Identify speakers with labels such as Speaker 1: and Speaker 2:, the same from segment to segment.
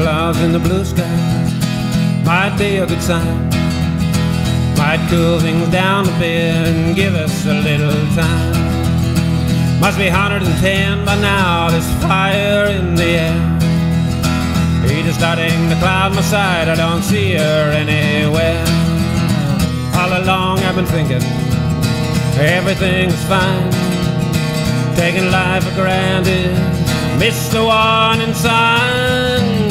Speaker 1: clouds in the blue sky might be a good sign. Might cool things down a bit and give us a little time. Must be 110 by now, there's fire in the air. Heat is starting to cloud my sight, I don't see her anywhere. All along I've been thinking everything's fine, taking life for granted, missed the warning sign.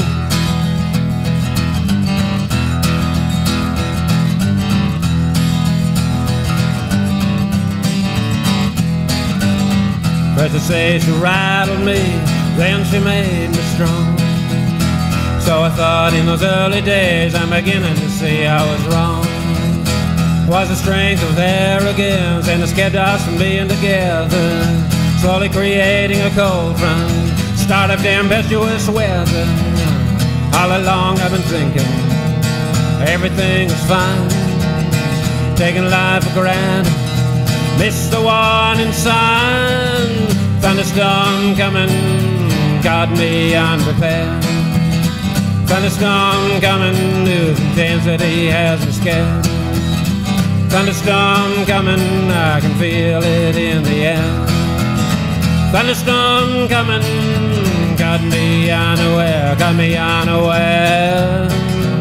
Speaker 1: First to say she rattled me, then she made me strong. So I thought in those early days I'm beginning to see I was wrong. Was the strength of arrogance and it kept us from being together, slowly creating a cold front, start of tempestuous weather. All along I've been thinking everything is fine, taking life for granted, missed the warning sign. Thunderstorm coming, caught me unprepared. Thunderstorm coming, whose intensity has me scared. Thunderstorm coming, I can feel it in the air. Thunderstorm coming, caught me unaware, caught me unaware.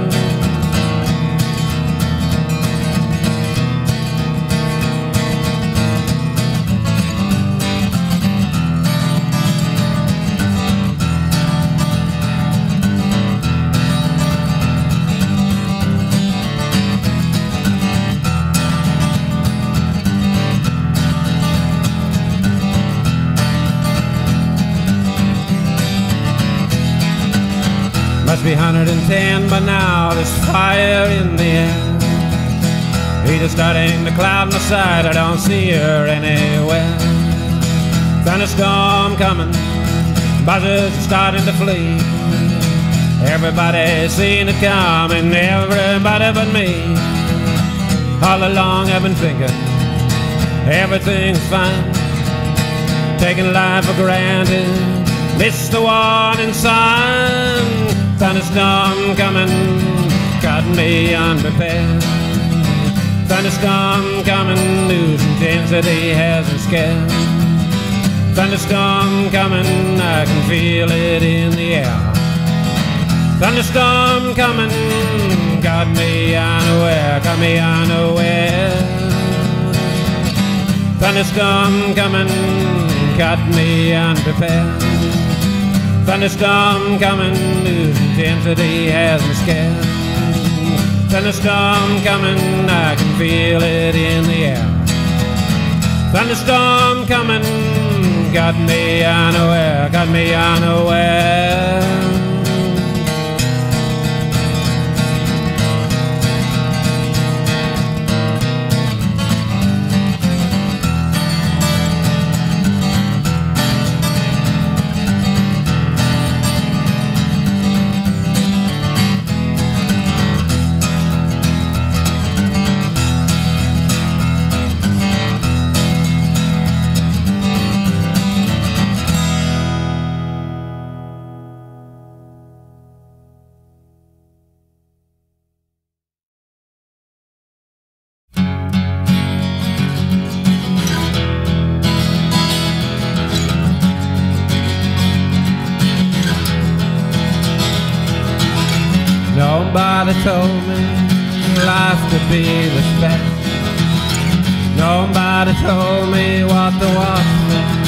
Speaker 1: Must be 110 by now, there's fire in the air. Heat is starting to cloud my sight, I don't see her anywhere. Thunderstorm coming, buzzards are starting to flee. Everybody's seen it coming, everybody but me. All along I've been thinking everything's fine, taking life for granted, missed the warning sign. Thunderstorm coming, caught me unprepared. Thunderstorm coming, whose intensity has me scared. Thunderstorm coming, I can feel it in the air. Thunderstorm coming, caught me unaware, caught me unaware. Thunderstorm coming, caught me unprepared. Thunderstorm coming, whose intensity has me scared. Thunderstorm coming, I can feel it in the air. Thunderstorm coming, got me unaware, got me unaware. Nobody told me life could be this bad. Nobody told me what the was meant.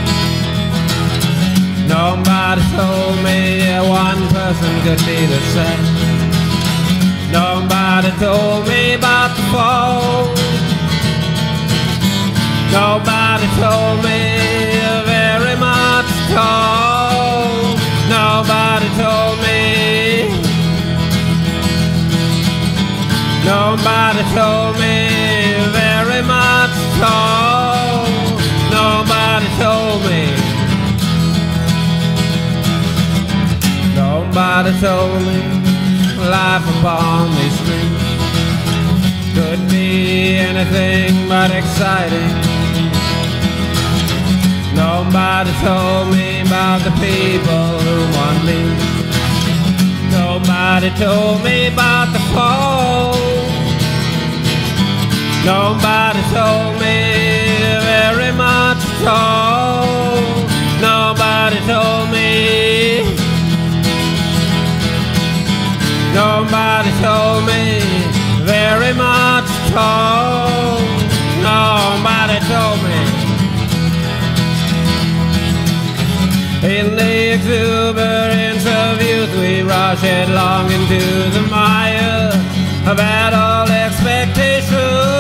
Speaker 1: Nobody told me one person could be the same. Nobody told me about the fall. Nobody told me very much at all. Nobody told me. Nobody told me very much at all. Nobody told me. Nobody told me life upon these streets could be anything but exciting. Nobody told me about the people who want me. Nobody told me about the fall. Nobody told me very much at all. Nobody told me. Nobody told me very much at all. Nobody told me. In the exuberance of youth we rush headlong into the mire of adult expectation,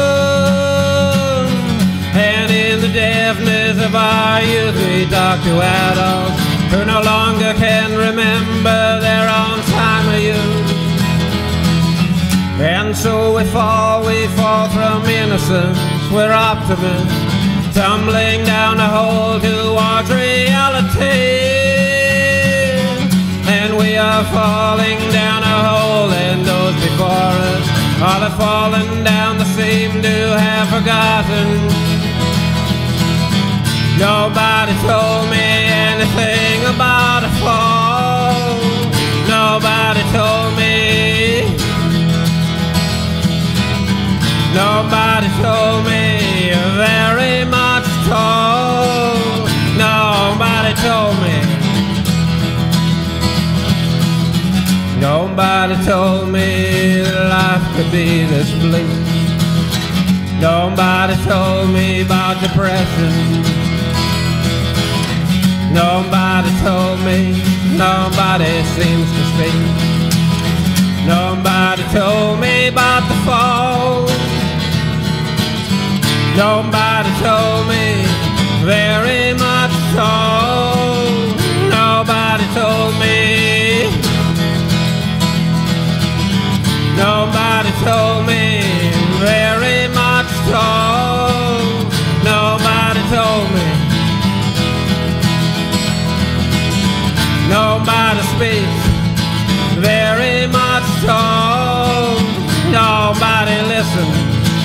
Speaker 1: and in the deafness of our youth we talk to adults who no longer can remember their own time of youth. And so we fall from innocence, we're optimists, tumbling down a hole towards reality. And we are falling down a hole, and those before us all have fallen down the seam to have forgotten. Nobody told me anything about a fall. Nobody told me. Nobody told me very much at all. Nobody told me. Nobody told me that life could be this bleak. Nobody told me about depression. Nobody told me. Nobody seems to speak. Nobody told me about the fall. Nobody told me very much at all. Nobody told me. Nobody told me very much at all. Nobody told me. Nobody speaks very much at all. Nobody listens.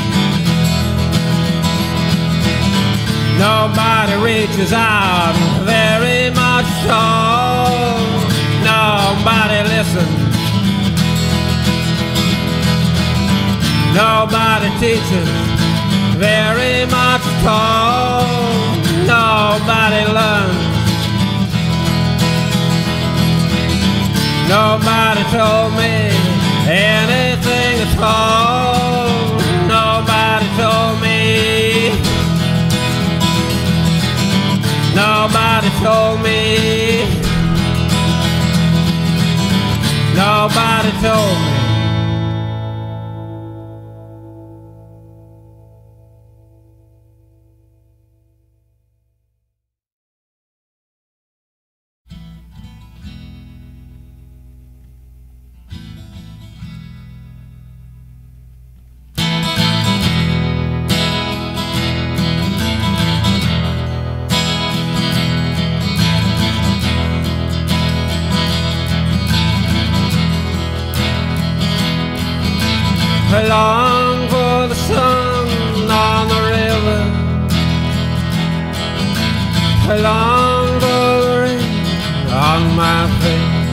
Speaker 1: Nobody reaches out very much at all. Nobody listens. Nobody teaches very much at all. Nobody learns. Nobody told me anything at all. Nobody told me. Nobody told me. Nobody told me. I long for the sun on the river. I long for the rain on my face.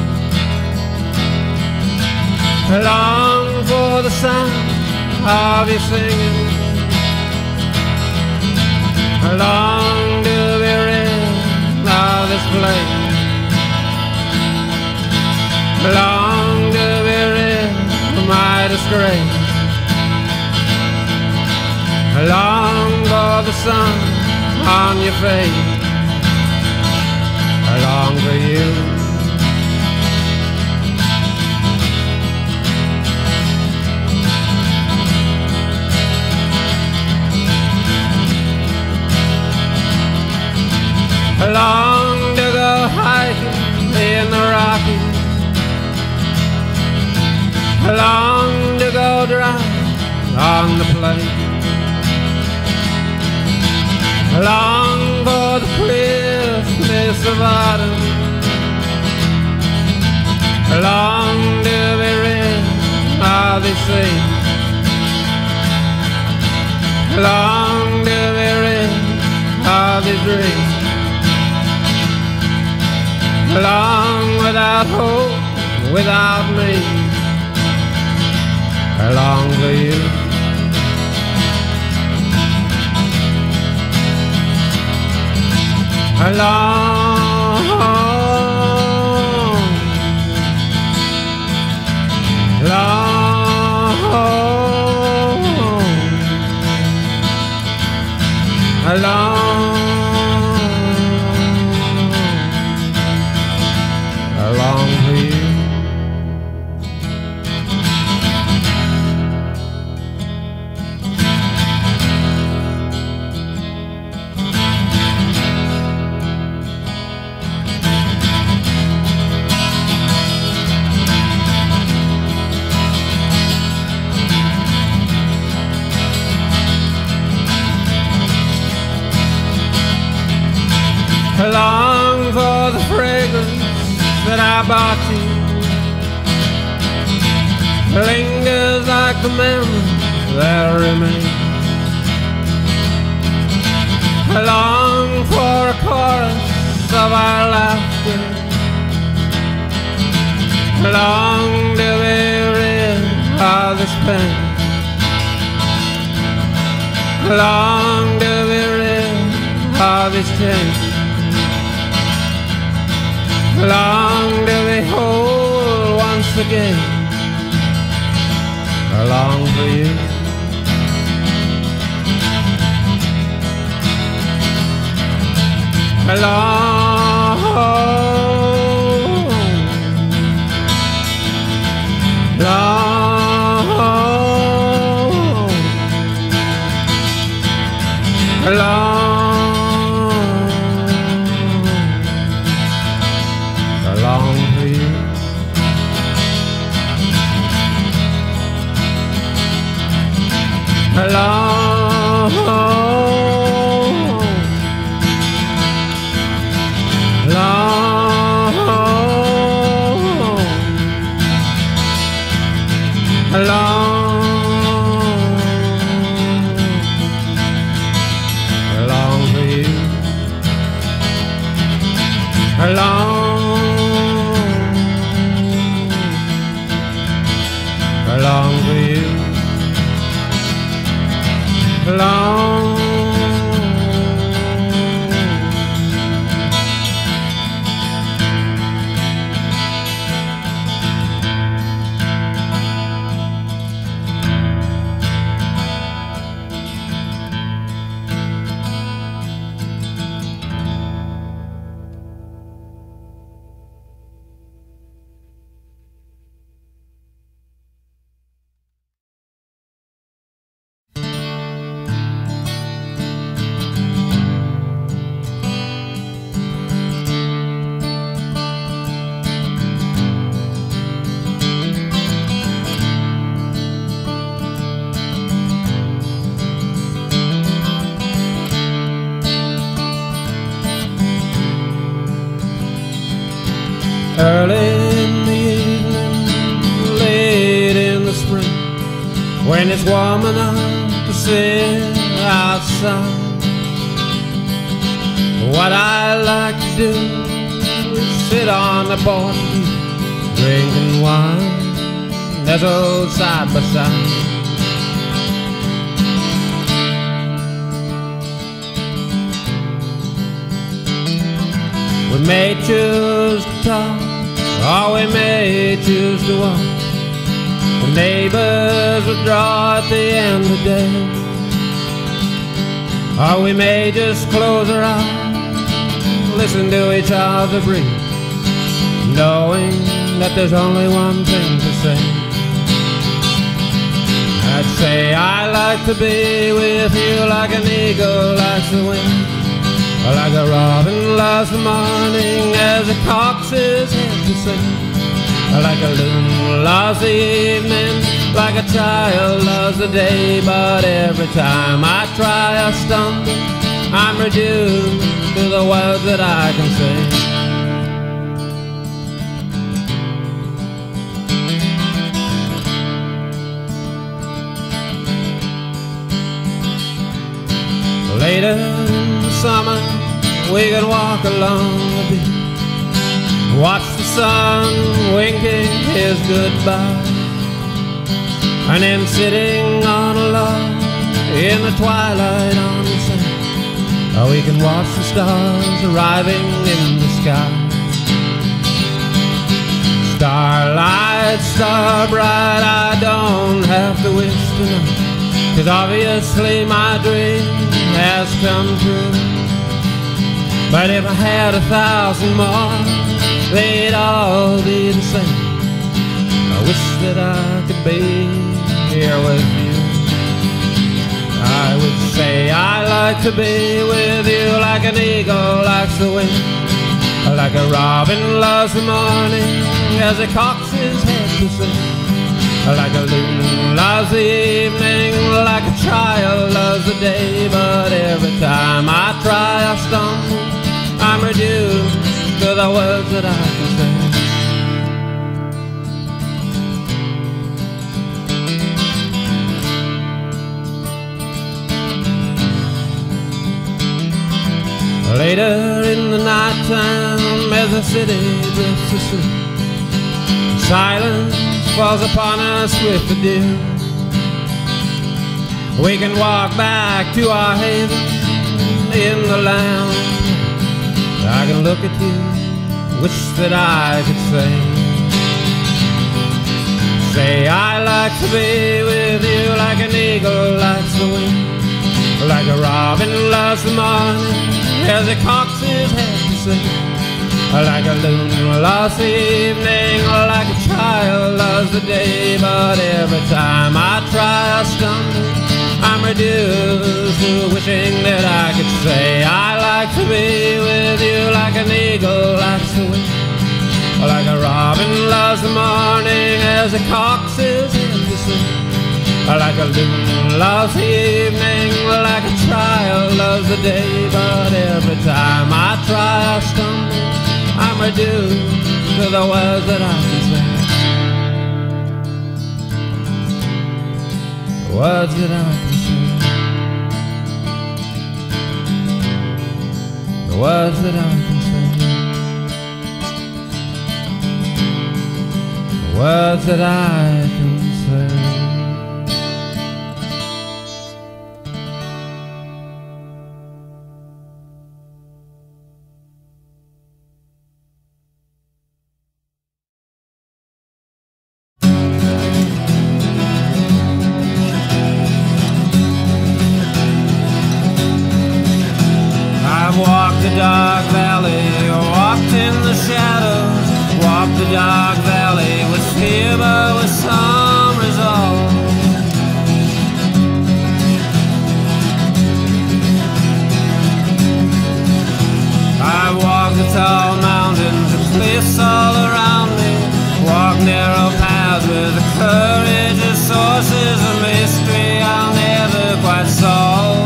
Speaker 1: I long for the sound of you singing. I long to be rid of this place. I long to be rid of my disgrace. I long for the sun on your face. I long for you. I long to go hiking in the Rockies. I long to go drive on the plain. I long for the Christmas of autumn. I long to be rid of these things. I long to be rid of these dreams. I long without hope without me. I long for you. I long, I long for you. I long for the fragrance that I bought you. Lingers like the memory that remains. I long for a chorus of our laughter. I long to be rid of this pain. I long to be rid of this change. I long to be whole once again. I long for you. I long, I long. I long, I long for you. I long for you. Long. Early in the evening, late in the spring, when it's warm enough to sit outside, what I like to do is sit on the porch, drinking wine, that's old side by side. We may choose to talk, or we may choose to walk. The neighbors withdraw at the end of the day, or we may just close our eyes, listen to each other breathe, knowing that there's only one thing to say. I'd say I like to be with you like an eagle likes the wind, or like a robin loves the morning as it cocks his head to sing, or like a loon loves the evening, like a child loves the day. But every time I try or stumble, I'm reduced to the words that I can say. Later in the summer, we could walk along the beach watched the sun winking his goodbye, and then sitting on a log in the twilight on the sand, we can watch the stars arriving in the sky. Starlight, star bright, I don't have to wish tonight, 'cause obviously my dream has come true. But if I had 1,000 more, they'd all be the same. I wish that I could be here with you. I would say I like to be with you, like an eagle likes the wind, like a robin loves the morning as he cocks his head to sing, like a loon loves the evening, like a child loves the day. But every time I try I stumble, I'm reduced to the words that I can say. Later in the nighttime, as the city drifts asleep, silence falls upon us with the dew. We can walk back to our haven in the lounge. I can look at you, wish that I could say I like to be with you, like an eagle likes the wind, like a robin loves the morning as he cocks his head to sing, like a loon loves the evening, like a child loves the day. But every time I try I stumble, I'm reduced to wishing that I could say I like to be with you, like an eagle likes the wind, like a robin loves the morning as he cocks his head to sing, like a loon loves the evening, like a child loves the day. But every time I try I stumble, I'm reduced to the words that I can say, the words that I can say, the words that I can say, the words that I can say. Walked the dark valley, walked in the shadows, walked the dark valley with fear but with some resolve. I walked the tall mountains and cliffs all around me, walked narrow paths with the courage of sources of mystery I'll never quite solve.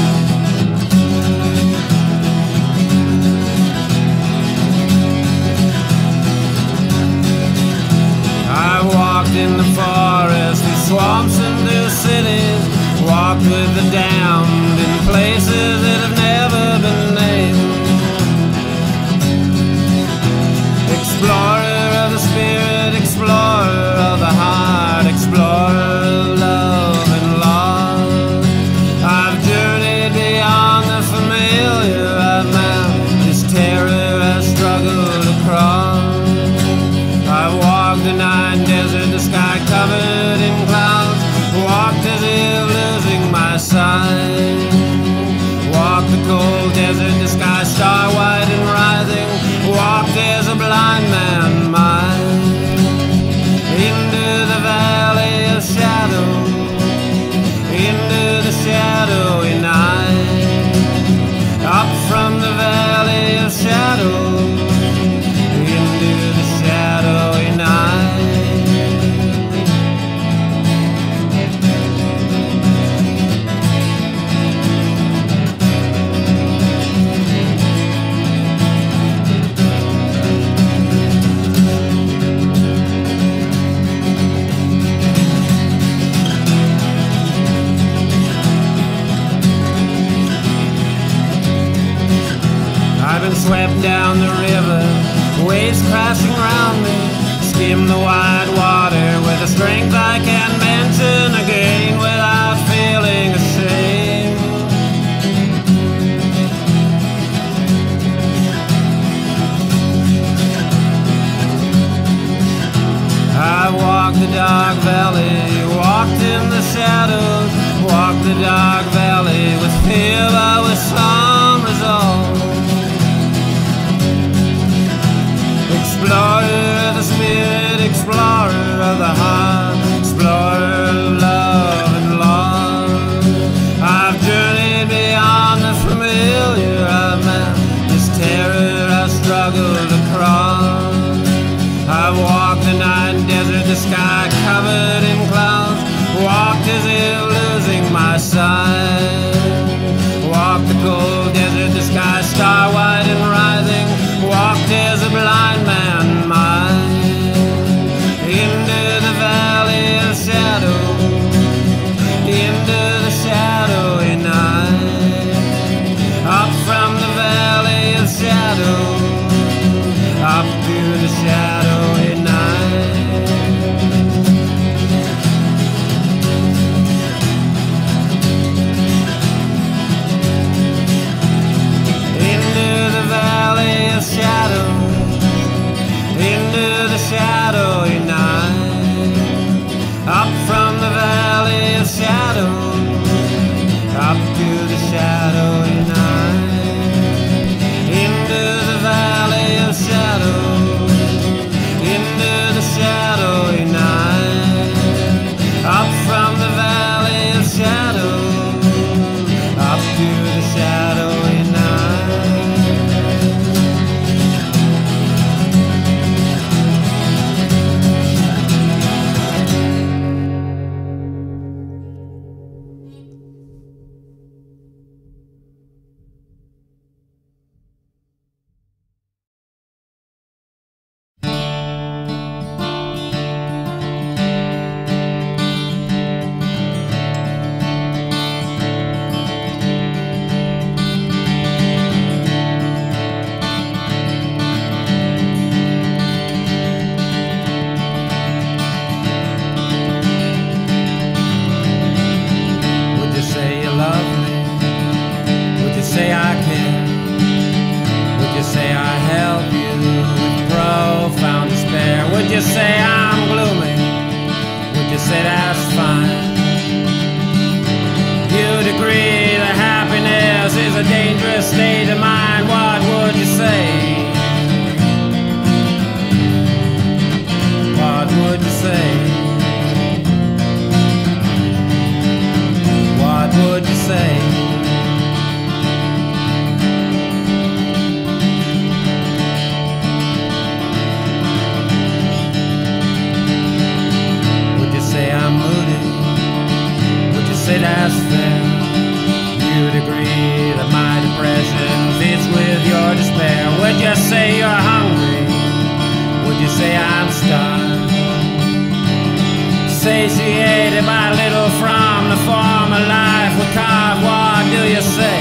Speaker 1: I walked in the forest, through swamps and through cities, walked with the damned in places that have never been named. Explorer of the spirit, explorer of the heart, explorer of love and loss. I've journeyed beyond the familiar, I've mapped this terror I struggled across. I walked the night desert, the sky covered in clouds, walked as if losing my sight. Walked the cold desert, the sky star white and rising, walked as a blind man might. Into the valley of shadow, into the shadowy night. Up from the valley of shadow, into the shadowy night. I've been swept down the river, Waves crashing round me, skim the wide water with a strength I can't mention again without feeling ashamed. I walked the dark valley, walked in the shadows, walked the dark valley with fear but with some resolve. Explorer of the spirit, explorer of the heart, explorer of love and love. I've journeyed beyond the familiar, I've met this terror I struggled across. I've walked the night desert, the sky covered in clouds, walked as if losing my sight. Walked the cold desert, the sky star white and rising, walked as a blind man might. Into the valley of shadow, into the shadowy night. Up from the valley of shadow, up to the shadowy night. Into the valley of shadow, into the shadowy night. Up from the valley of shadow, up to the shadowy night. Into the valley of shadow, into the shadowy night. Up from the valley of shadow, up to the shadowy night. Would you say I'm gloomy? Would you say that's fine? You'd agree that happiness is a dangerous state of mind. What would you say? What would you say? What would you say? Say that's fair. You'd agree that my depression fits with your despair. Would you say you're hungry? Would you say I'm starved? Satiated by little from the form of life we carve. What do you say?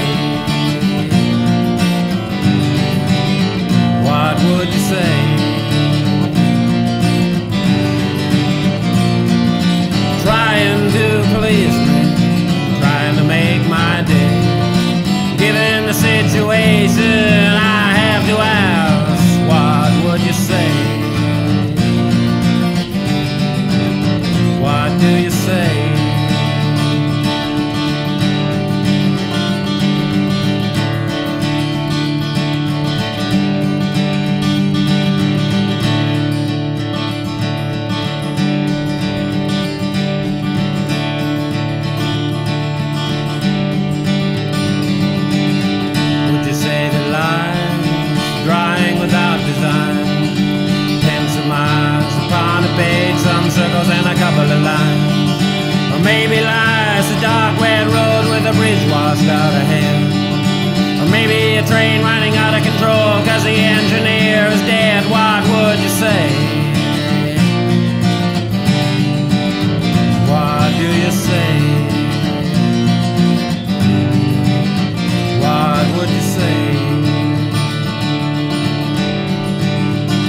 Speaker 1: What would you say? Trying to please me, trying to make my day. Given the situation I have to ask, what would you say? What do you say? Circles and a couple of lines. Or maybe lies a dark wet road with a bridge washed out ahead. Or maybe a train running out of control cause the engineer is dead. What would you say? What do you say? What would you say?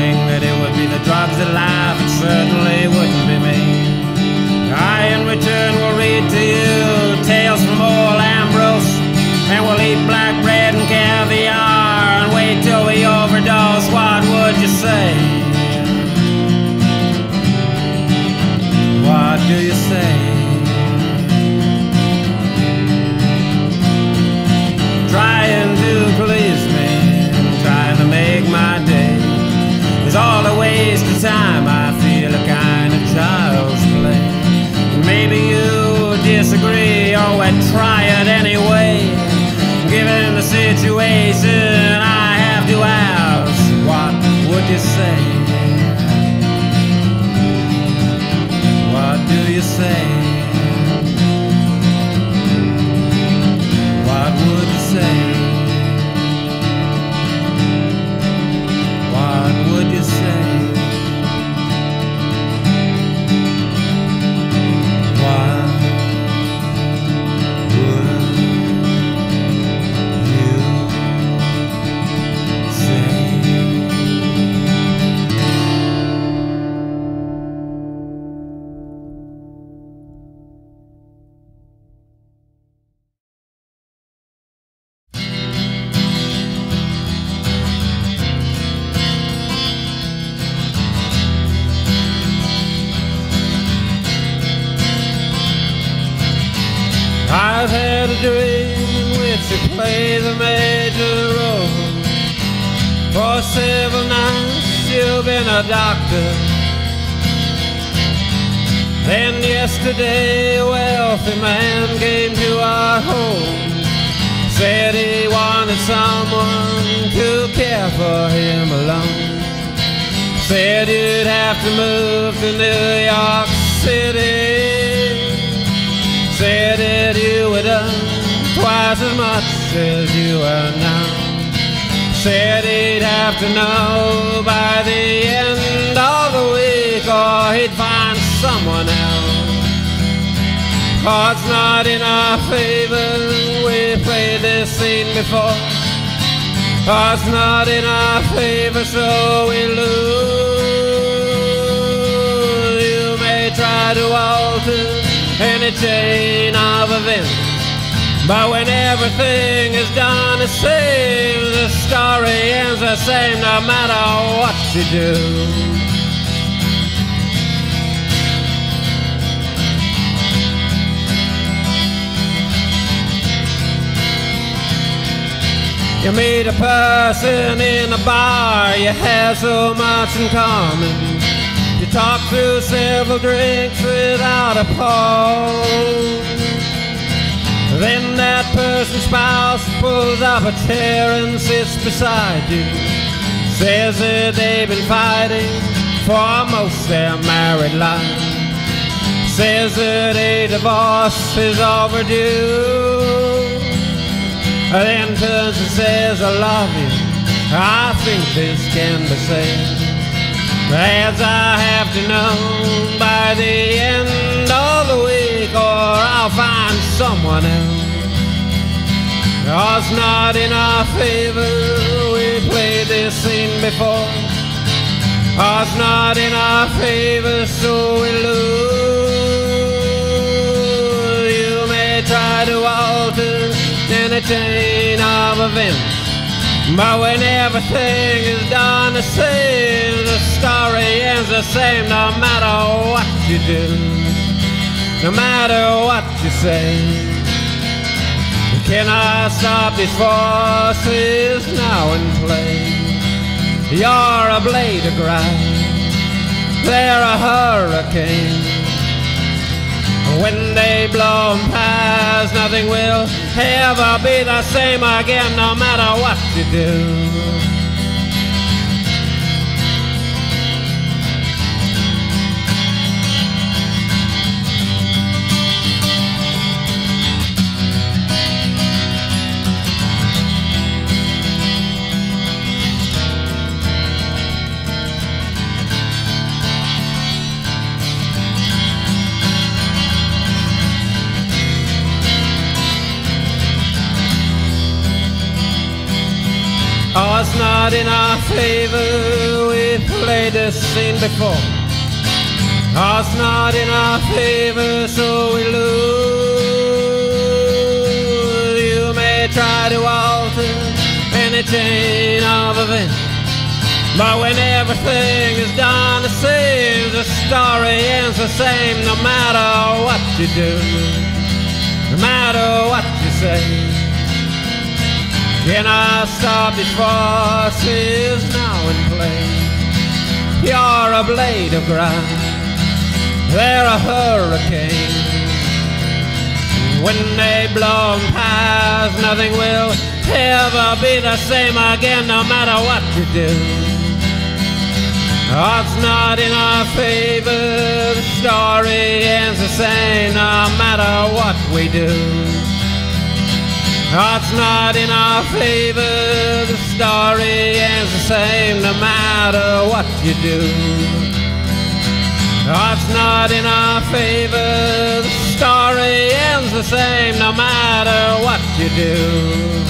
Speaker 1: think that it would be the drugs of life, it certainly wouldn't be me. I, in return, will read to you tales from old Ambrose, and we'll eat black bread and caviar and wait till we overdose. What would you say? What do you say? Trying to please me, trying to make my day is all a waste of time. I feel a kind of child's play. Maybe you disagree, or we'll try it anyway. Given the situation, I have to ask, what would you say? What do you say? What would you say? What would you say? What would you say? I've had a dream in which you play the major role. For several nights you've been a doctor. Then yesterday a wealthy man came to our home. Said he wanted someone to care for him alone. Said you'd have to move to New York City. Said that you would earn twice as much as you earn now. Said he'd have to know by the end of the week, or he'd find someone else. Cards not in our favor, we played this scene before. Cards not in our favor, so we lose. You may try to alter any chain of events, but when everything is done, it seems the story ends the same no matter what you do. You meet a person in a bar, you have so much in common. You talk through several drinks without a pause. Then that person's spouse pulls up a chair and sits beside you. Says that they've been fighting for most their married life. Says that a divorce is overdue. Then turns and says, I love you, I think this can be said. As I have to know by the end of the week, or I'll find someone else. Odds not in our favor, we played this scene before. Odds not in our favor, so we lose. You may try to alter any chain of events, but when everything is done the same, the story ends the same no matter what you do, no matter what you say. Can I stop these forces now in play? You're a blade of grass, they're a hurricane. When they blow 'em past, nothing will ever be the same again, no matter what you do. Odds not in our favor, we played this scene before. Odds not in our favor, so we lose. You may try to alter any chain of events, but when everything is done, it seems the story ends the same. No matter what you do, no matter what you say, can I stop these forces now in play? You're a blade of grass, they're a hurricane. When they blow past, nothing will ever be the same again, no matter what you do. Odds not in our favor, the story ends the same, no matter what we do. Odds not in our favor, the story ends the same, no matter what you do. Odds not in our favor, the story ends the same, no matter what you do.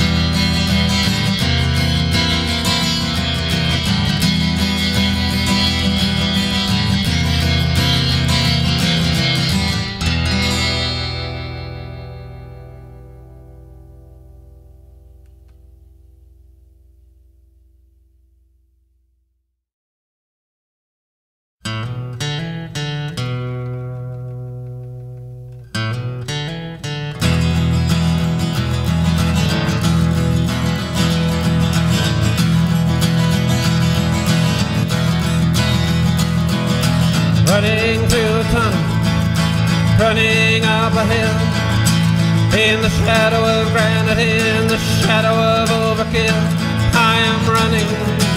Speaker 1: Running through a tunnel, running up a hill, in the shadow of granite, in the shadow of overkill, I am running.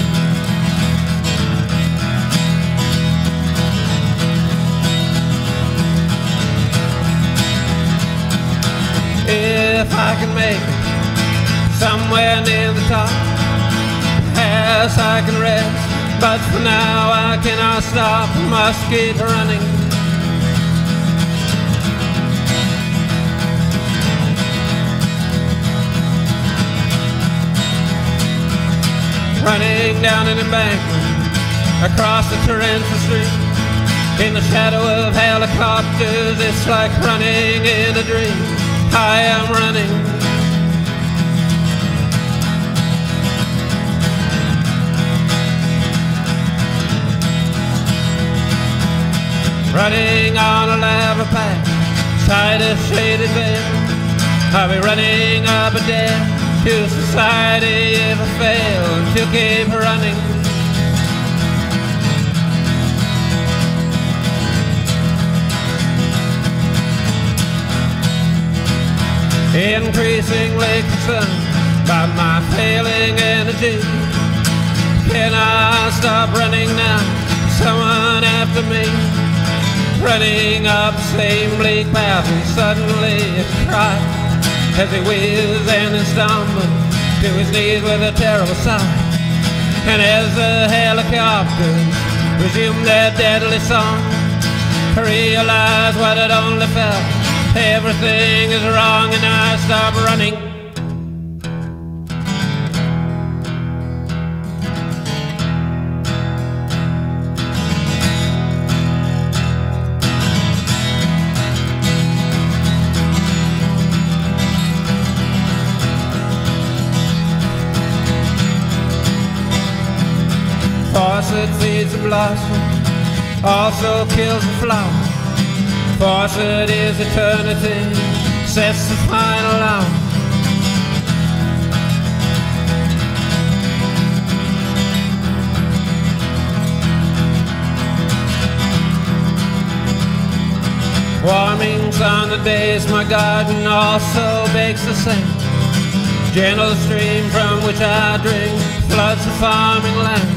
Speaker 1: If I can make it somewhere near the top, yes, I can rest. But for now I cannot stop, must keep running. Running down an embankment, across the torrential street, in the shadow of helicopters, it's like running in a dream. I am running. Running on a lava path, side a shaded veil, I'll be running up a debt to society if I fail, and to keep running. Increasingly concerned by my failing energy, can I stop running now? Someone after me, running up the same bleak path, and suddenly a cry as he whizzed and then stumbled to his knees with a terrible sigh. And as the helicopters resumed their deadly song, I realized what I'd only felt. Everything is wrong and I stop running. Faucet feeds the blossom, also kills the flower. Faucet is eternity, sets the final hour. Warmings on the days my garden also bakes the same. Gentle stream from which I drink floods the farming land.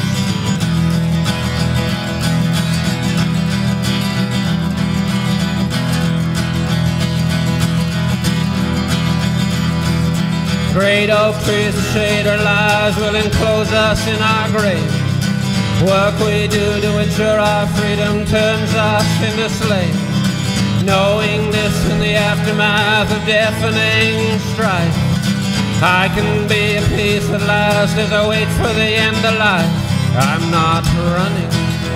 Speaker 1: Great oak trees that shade our lives will enclose us in our graves. Work we do to ensure our freedom turns us into slaves. Knowing this in the aftermath of deafening strife, I can be at peace at last as I wait for the end of life. I'm not running.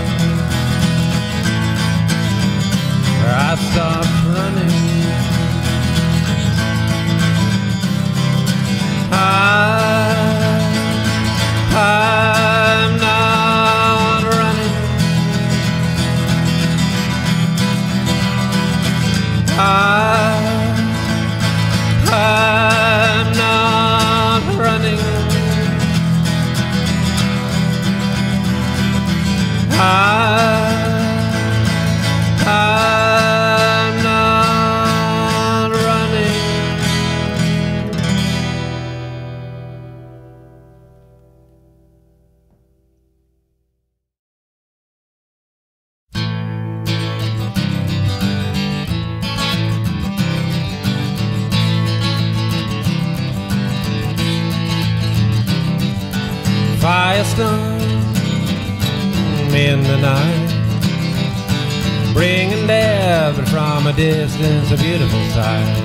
Speaker 1: I stopped running. I'm not running. I'm not running. I'm not running. Firestone in the night, bringing death, but from a distance a beautiful sight.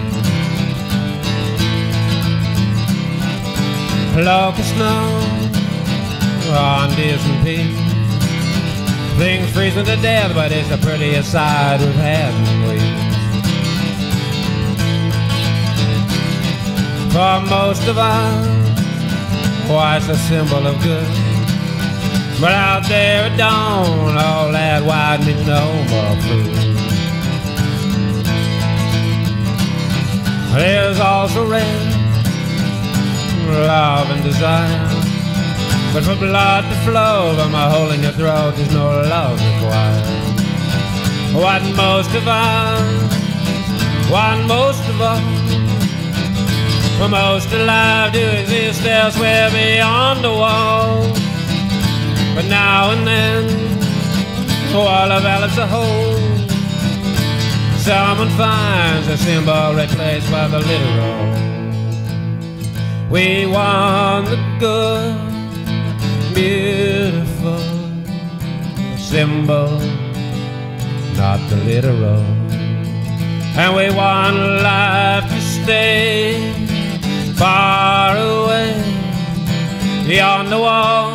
Speaker 1: Locust snow on distant peaks, things freezing to death, but it's the prettiest sight we've had in weeks. For most of us, why, it's a symbol of good. But out there at dawn, all that white means no more food. There's also red, love and desire. But for blood to flow from a hole in your throat, there's no love required. What most of us, we're most alive to exist elsewhere beyond the wall. But now and then, while develops a hole, someone finds a symbol replaced by the literal. We want the good, beautiful symbol, not the literal. And we want life to stay far away, beyond the wall,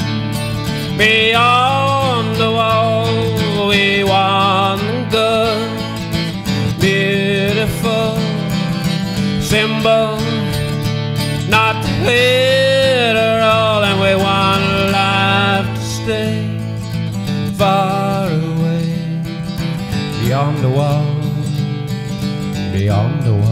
Speaker 1: beyond the wall. We want the good, beautiful symbol, not literal. And we want life to stay far away, beyond the wall, beyond the wall.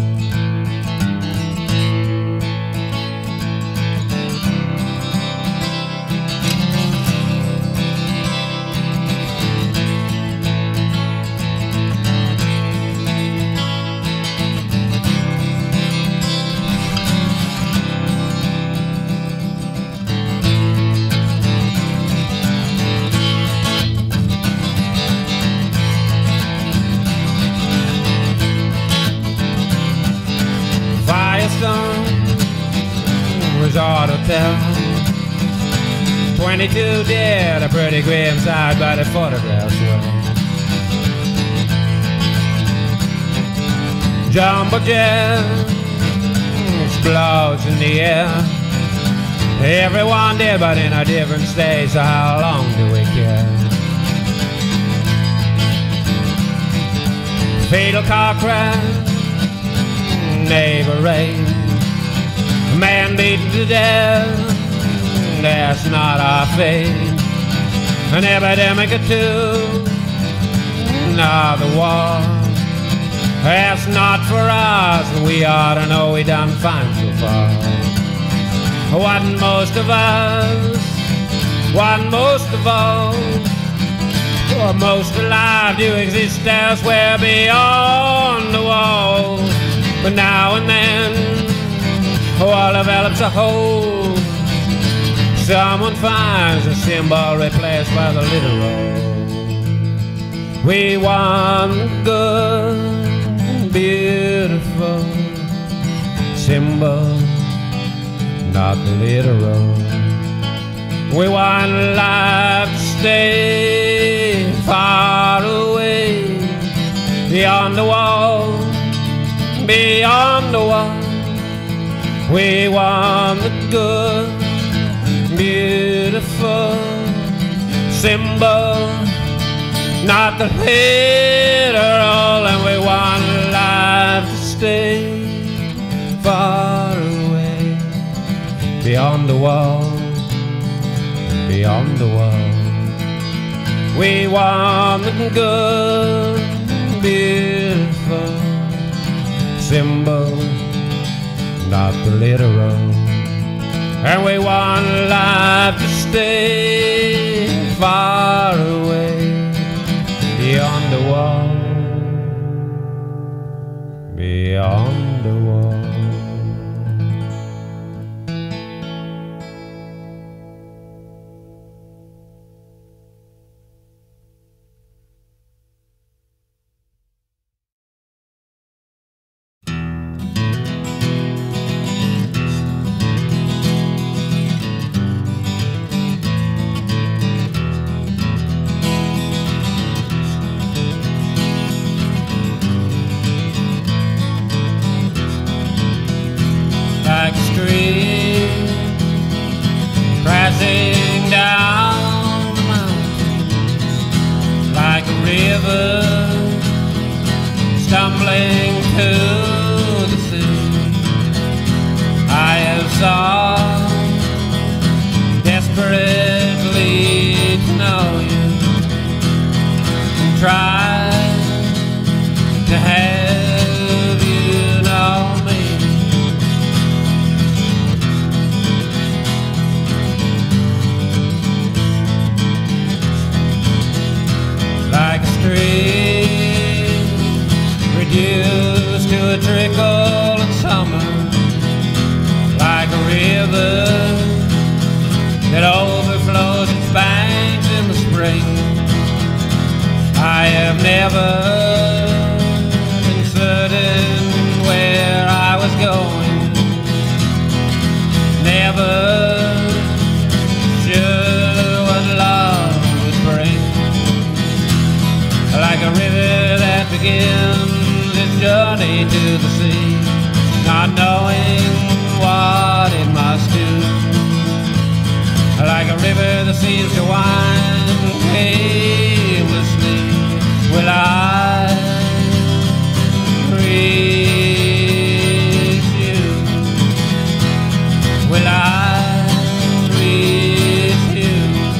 Speaker 1: Resort Hotel, 22 dead, a pretty grim sight by the photographs were. Jumbo jet explodes in the air. Everyone dead, but in a different state, so how long do we care? Fatal car crash, neighbor raid, a man beaten to death, that's not our fate. An epidemic or two, another war, that's not for us. We ought to know we done fine so far. What most of us, what most of all, or most alive to exist elsewhere beyond the wall. But now and then, while develops a hole, someone finds a symbol replaced by the literal. We want the good, beautiful symbol, not the literal. We want life to stay far away, beyond the wall, beyond the wall. We want the good, beautiful symbol, not the literal, and we want life to stay far away, beyond the wall, beyond the wall. We want the good, beautiful symbol, not the literal, and we want life to stay far away, beyond the wall, beyond the wall. Like a stream crashing down the mountains, like a river stumbling to the sea. I have sought desperately to know you and tried to have you know me. Like a stream reduced to a trickle in summer, like a river that overflows its banks in the spring. I have never been certain where I was going, never sure what love would bring. Like a river that begins its journey to the sea, not knowing what it must do. Like a river that seems to wind aimlessly, will I reach you? Will I reach you?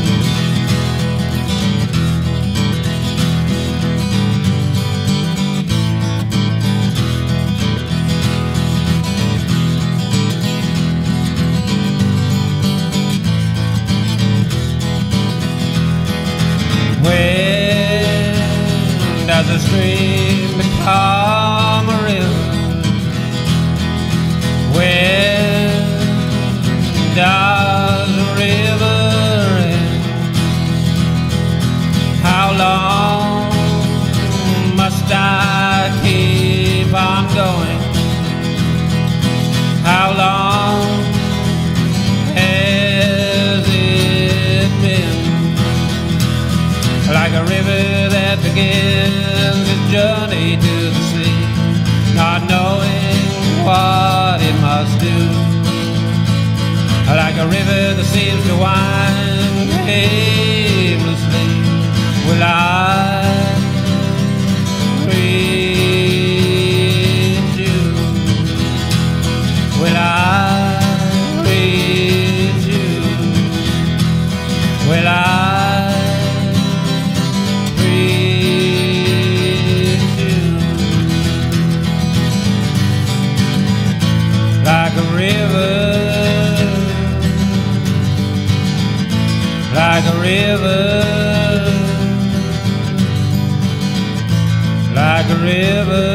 Speaker 1: When does a stream become a river? When does a river end? How long must I keep on going? How long has it been? Like a river that begins its journey to the sea, not knowing what it must do. Like a river that seems to wind aimlessly, will I reach you? Will I reach you? Will I like a river, like a river, like a river.